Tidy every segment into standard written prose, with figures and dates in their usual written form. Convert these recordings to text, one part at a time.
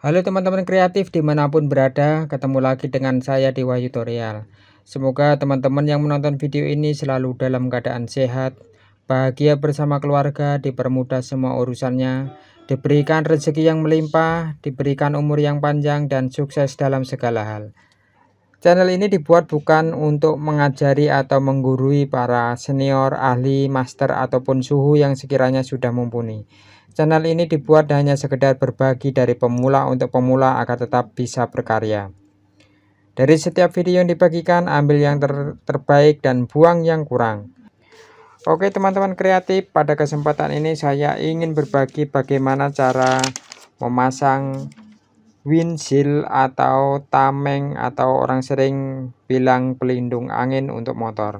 Halo teman-teman kreatif dimanapun berada, ketemu lagi dengan saya di Wahyu Tutorial. Semoga teman-teman yang menonton video ini selalu dalam keadaan sehat, bahagia bersama keluarga, dipermudah semua urusannya, diberikan rezeki yang melimpah, diberikan umur yang panjang, dan sukses dalam segala hal. Channel ini dibuat bukan untuk mengajari atau menggurui para senior, ahli, master, ataupun suhu yang sekiranya sudah mumpuni. Channel ini dibuat hanya sekedar berbagi dari pemula untuk pemula agar tetap bisa berkarya. Dari setiap video yang dibagikan, ambil yang terbaik dan buang yang kurang. Oke teman-teman kreatif, pada kesempatan ini saya ingin berbagi bagaimana cara memasang windshield atau tameng atau orang sering bilang pelindung angin untuk motor.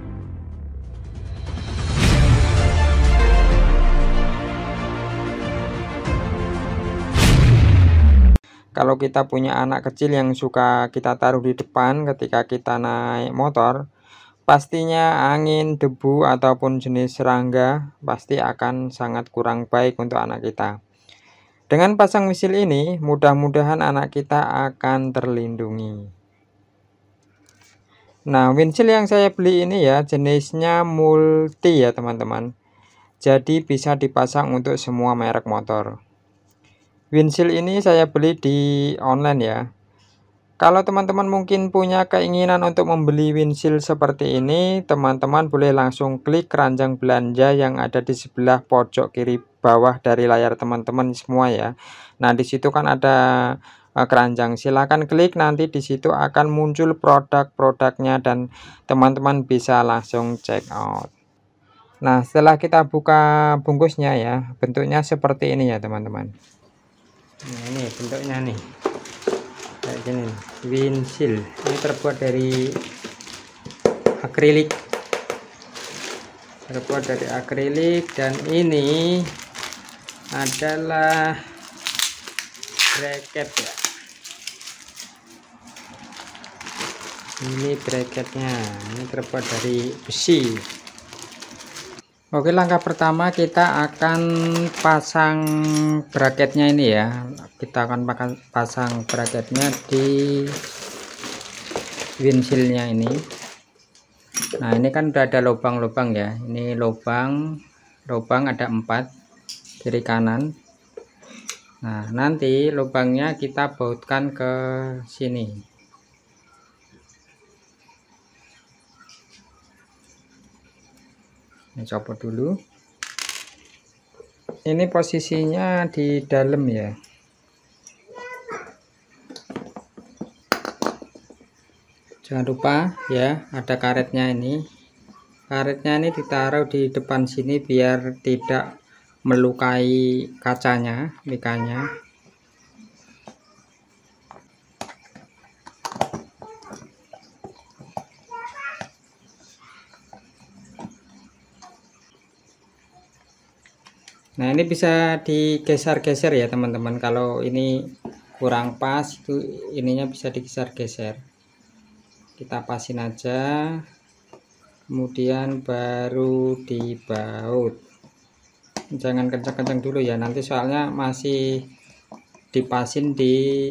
Kalau kita punya anak kecil yang suka kita taruh di depan ketika kita naik motor, pastinya angin, debu, ataupun jenis serangga pasti akan sangat kurang baik untuk anak kita. Dengan pasang windshield ini, mudah-mudahan anak kita akan terlindungi. Nah, windshield yang saya beli ini ya jenisnya multi ya teman-teman. Jadi bisa dipasang untuk semua merek motor. Windshield ini saya beli di online ya. Kalau teman-teman mungkin punya keinginan untuk membeli windshield seperti ini, teman-teman boleh langsung klik keranjang belanja yang ada di sebelah pojok kiri bawah dari layar teman-teman semua ya. Nah, di situ kan ada keranjang. Silahkan klik, nanti di situ akan muncul produk-produknya dan teman-teman bisa langsung check out. Nah, setelah kita buka bungkusnya ya, bentuknya seperti ini ya teman-teman. Nah, ini bentuknya nih kayak gini, windshield ini terbuat dari akrilik, dan ini adalah bracket ya. Ini bracketnya, ini terbuat dari besi. Oke, langkah pertama kita akan pasang bracketnya ini ya. Kita akan pasang bracketnya di windshieldnya ini. Nah, ini kan udah ada lubang-lubang ya. Ini lubang ada 4 kiri kanan. Nah, nanti lubangnya kita bautkan ke sini. Ini copot dulu. Ini posisinya di dalam ya. Jangan lupa ya, ada karetnya ini. Karetnya ini ditaruh di depan sini biar tidak melukai kacanya, mikanya. Nah, ini bisa digeser-geser ya teman-teman. Kalau ini kurang pas, itu ininya bisa digeser-geser. Kita pasin aja, kemudian baru dibaut. Jangan kencang-kencang dulu ya, nanti soalnya masih dipasin di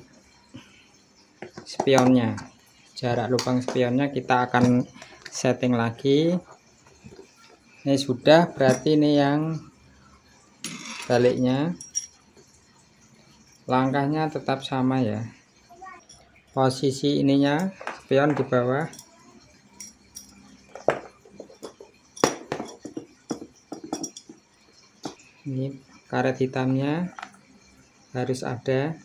spionnya. Jarak lubang spionnya kita akan setting lagi. Ini sudah, berarti ini yang baliknya. Langkahnya tetap sama ya. Posisi ininya spion di bawah. Ini karet hitamnya harus ada.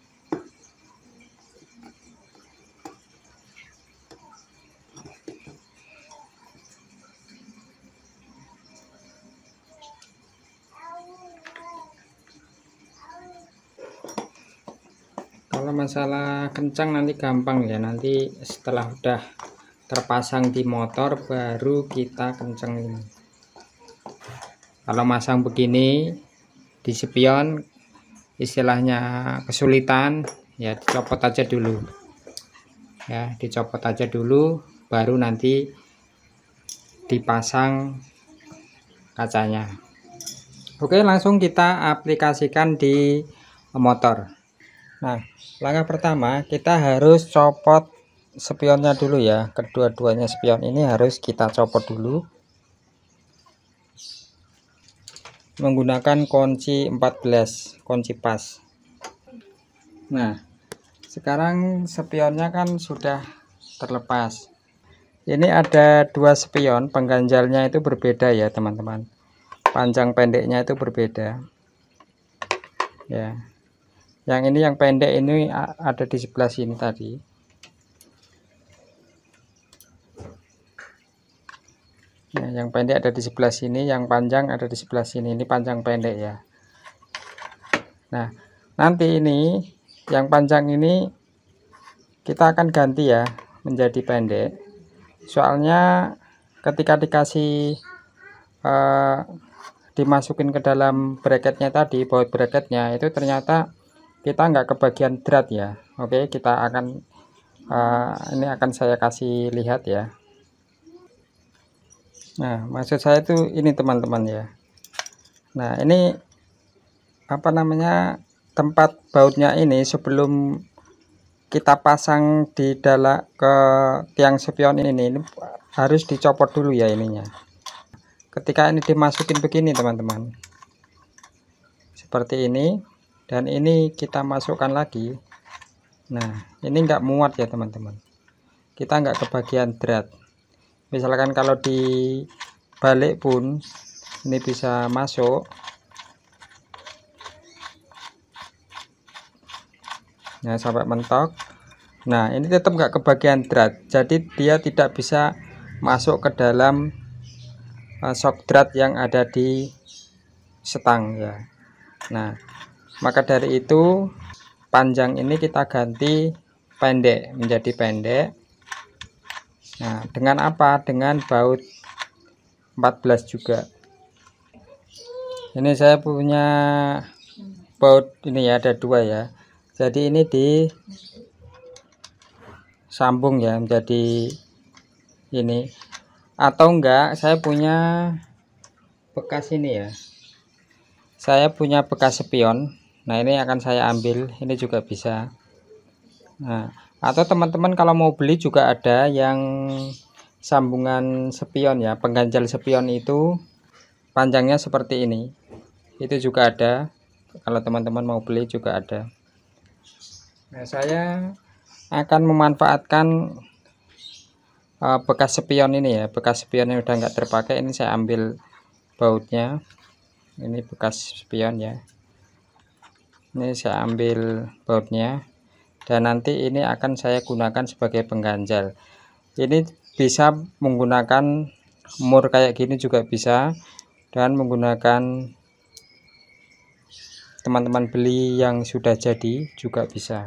Kalau masalah kencang nanti gampang ya, nanti setelah udah terpasang di motor baru kita kencengin. Kalau masang begini di spion istilahnya kesulitan ya, dicopot aja dulu ya, baru nanti dipasang kacanya. Oke, langsung kita aplikasikan di motor. Nah, langkah pertama kita harus copot spionnya dulu ya. Kedua-duanya spion ini harus kita copot dulu menggunakan kunci 14, kunci pas. Nah, sekarang spionnya kan sudah terlepas. Ini ada dua spion, pengganjalnya itu berbeda ya teman-teman. Panjang pendeknya itu berbeda. Ya. Yang ini yang pendek ini ada di sebelah sini tadi. Nah, yang pendek ada di sebelah sini, yang panjang ada di sebelah sini. Ini panjang pendek ya. Nah, nanti ini yang panjang ini kita akan ganti ya menjadi pendek. Soalnya ketika dikasih dimasukin ke dalam bracketnya tadi, baut bracketnya itu ternyata kita nggak kebagian drat ya. Oke, kita akan ini akan saya kasih lihat ya. Nah, maksud saya itu ini teman-teman ya. Nah, ini apa namanya, tempat bautnya ini sebelum kita pasang di dalam ke tiang spion ini harus dicopot dulu ya ininya. Ketika ini dimasukin begini teman-teman, seperti ini, dan ini kita masukkan lagi. Nah, ini enggak muat ya teman-teman, kita enggak kebagian drat. Misalkan kalau dibalik pun ini bisa masuk. Nah, sampai mentok. Nah, ini tetap enggak kebagian drat, jadi dia tidak bisa masuk ke dalam shock drat yang ada di setang ya. Nah, maka dari itu panjang ini kita ganti pendek menjadi pendek. Nah, dengan apa? Dengan baut 14 juga. Ini saya punya baut ini ya, ada dua ya. Jadi ini disambung ya menjadi ini, atau enggak saya punya bekas ini ya. Saya punya bekas spion. Nah, ini akan saya ambil, ini juga bisa. Nah, atau teman-teman kalau mau beli juga ada yang sambungan spion ya, pengganjal spion itu panjangnya seperti ini. Itu juga ada. Kalau teman-teman mau beli juga ada. Nah, saya akan memanfaatkan bekas spion ini ya, bekas spion yang udah nggak terpakai. Ini saya ambil bautnya. Ini bekas spion ya. Ini saya ambil bautnya, dan nanti ini akan saya gunakan sebagai pengganjal. Ini bisa menggunakan mur kayak gini juga bisa, dan menggunakan teman-teman beli yang sudah jadi juga bisa.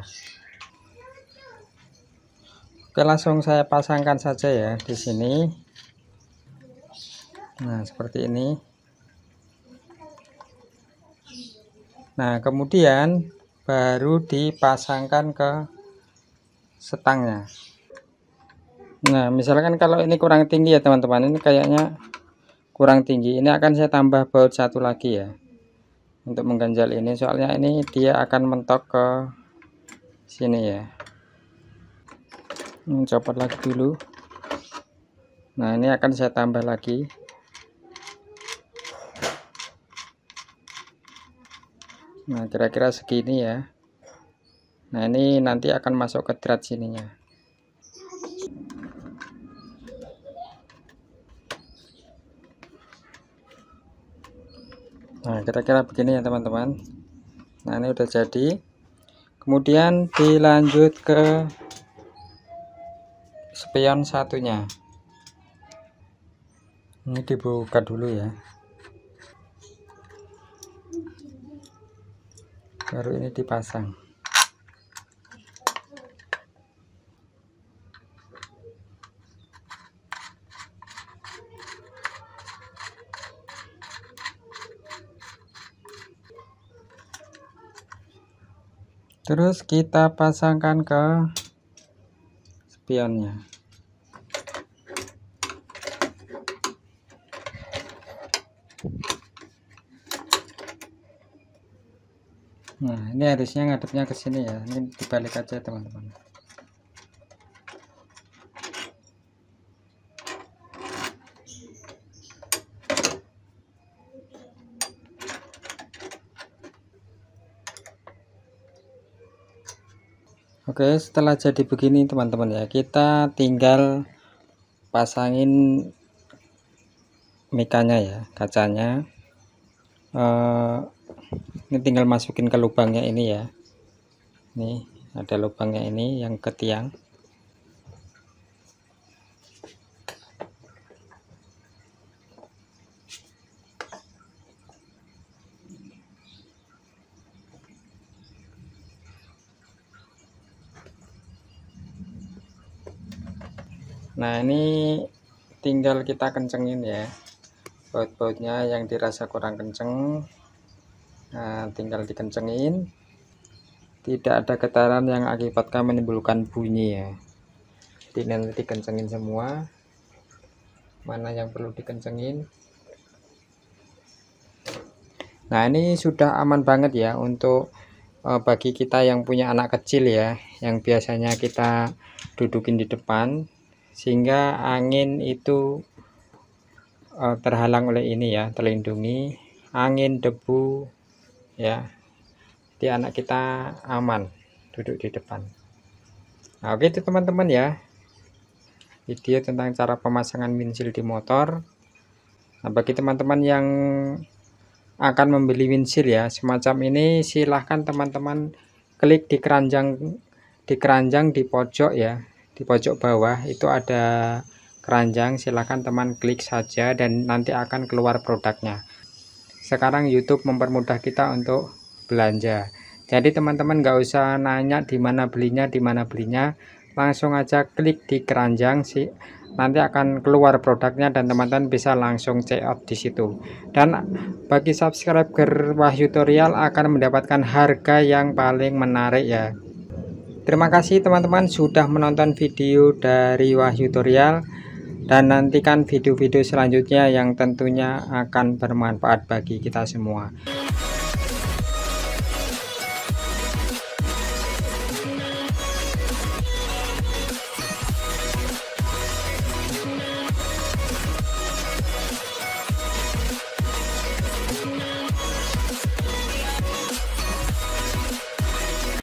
Oke, langsung saya pasangkan saja ya di sini. Nah, seperti ini. Nah, kemudian baru dipasangkan ke setangnya. Nah, misalkan kalau ini kurang tinggi ya teman-teman, ini kayaknya kurang tinggi, ini akan saya tambah baut satu lagi ya untuk mengganjal ini, soalnya ini dia akan mentok ke sini ya. Copot lagi dulu. Nah, ini akan saya tambah lagi. Nah, kira-kira segini ya. Nah, ini nanti akan masuk ke drat sininya. Nah, kira-kira begini ya teman-teman. Nah, ini udah jadi. Kemudian dilanjut ke spion satunya. Ini dibuka dulu ya. Baru ini dipasang. Terus kita pasangkan ke spionnya. Nah, ini harusnya ngadepnya ke sini ya. Ini dibalik aja teman-teman. Oke, setelah jadi begini teman-teman ya, kita tinggal pasangin mikanya ya, kacanya. Ini tinggal masukin ke lubangnya ini ya. Nih ada lubangnya ini yang ke tiang. Nah, ini tinggal kita kencengin ya, baut-bautnya yang dirasa kurang kenceng. Nah, tinggal dikencengin, tidak ada getaran yang akibatkan menimbulkan bunyi ya. Jadi nanti dikencengin semua, mana yang perlu dikencengin. Nah, ini sudah aman banget ya untuk bagi kita yang punya anak kecil ya, yang biasanya kita dudukin di depan, sehingga angin itu terhalang oleh ini ya, terlindungi angin, debu ya. Jadi anak kita aman duduk di depan. Nah, oke itu teman-teman ya, video tentang cara pemasangan windshield di motor. Nah, bagi teman-teman yang akan membeli windshield ya semacam ini, silahkan teman-teman klik di keranjang di pojok ya, di pojok bawah itu ada keranjang, silahkan teman klik saja dan nanti akan keluar produknya. Sekarang YouTube mempermudah kita untuk belanja, jadi teman-teman nggak usah nanya di mana belinya, langsung aja klik di keranjang sih, nanti akan keluar produknya dan teman-teman bisa langsung check out di situ. Dan bagi subscriber Wahyu Tutorial akan mendapatkan harga yang paling menarik ya. Terima kasih teman-teman sudah menonton video dari Wahyu Tutorial, dan nantikan video-video selanjutnya yang tentunya akan bermanfaat bagi kita semua.